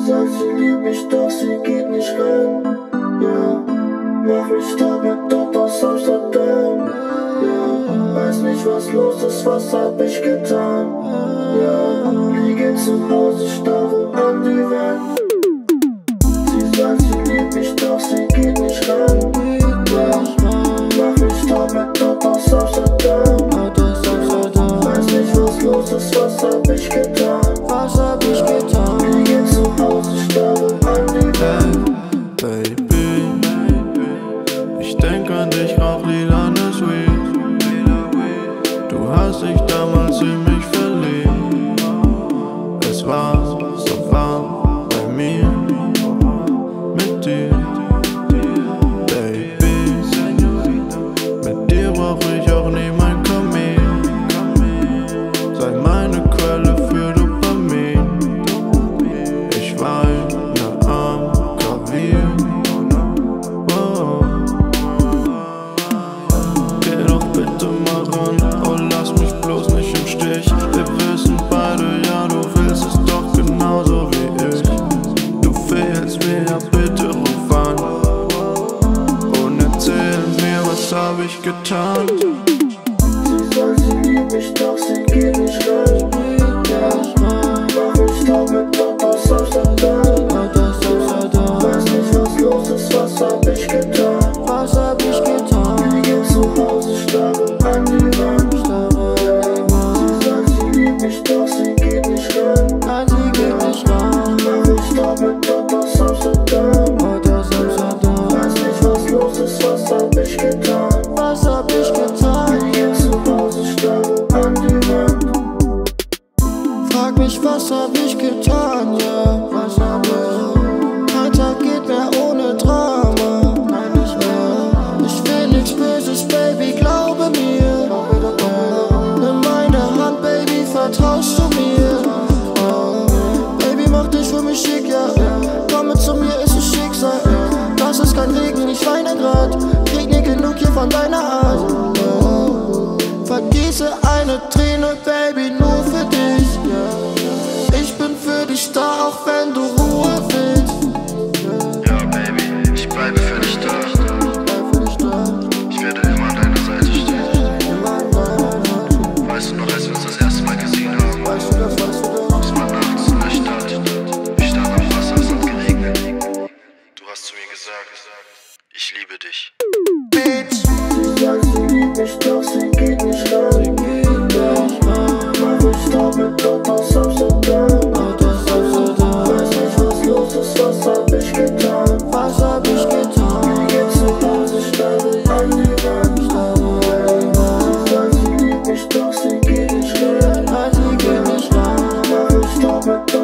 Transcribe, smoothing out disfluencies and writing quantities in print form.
sagt, sie liebt mich, doch sie geht nicht rein. Ja, mach mich damit dort aus Amsterdam. Ja, weiß nicht, was los ist, was hab ich getan. Ja, liege zu Hause, starre an die Wand. Sie sagt, sie liebt mich, doch sie geht nicht rein. Ja, mach mich damit dort aus Amsterdam. Weiß nicht, was los ist, was hab ich getan. Liege zu Hause, starre an die Wand. Baby, ich denk an dich, rauch lilanes Weed. Du hast dich damals in mich verliebt. Es war so warm bei mir, mit dir. Baby, mit dir brauch ich auch nie mein Kamin. Sei meine Quelle für Dopamin. Ich weine am Klavier. Geh doch bitte mal ran, oh lass mich bloß nicht im Stich. Wir wissen beide, ja du willst es doch genauso wie ich. Du fehlst mir, ja bitte ruf an und erzähl mir, was hab ich getan. Sie sagt, sie liebt mich, doch sie geht nicht rein. Ja, mach mich damit dort aus Amsterdam. Weiß nicht, was los ist, was hab ich getan. Liege zu Hause, starre an die Wand. Sie sagt, sie liebt mich, doch sie geht nicht rein. Mach mich damit dort aus Amsterdam. Weiß nicht, was los ist, was hab ich getan. Liege zu Hause, starre an die Wand. Frag mich, was hab ich getan, ja. Kein Tag geht mehr ohne Drama. Ich will nichts Böses, Baby, glaube mir. Nimm meine Hand, Baby, vertraust du mir? Baby, mach dich für mich schick, ja. Komme zu mir, ist es Schicksal. Das ist kein Regen, ich weine grad. Krieg nie genug hier von deiner Art. Vergieße eine Träne, Baby, nur für dich. Ich bin für dich da, auch wenn du Ruhe willst. Ja, Baby, ich bleibe für dich da. Ich werde immer an deiner Seite stehen. Weißt du noch, als wir uns das erste Mal gesehen haben? Es war nachts in der Stadt. Ich stand am Wasser, es hat geregnet. Du hast zu mir gesagt, ich liebe dich. Sie sagt, sie liebt mich, doch sie geht nicht rein. Ja, mach mich damit dort aus Amsterdam. Weiß nicht, was los ist, was hab ich getan. Liege zu Hause, starre an die Wand. Sie sagt, sie liebt mich, doch sie geht nicht rein. Mach mich damit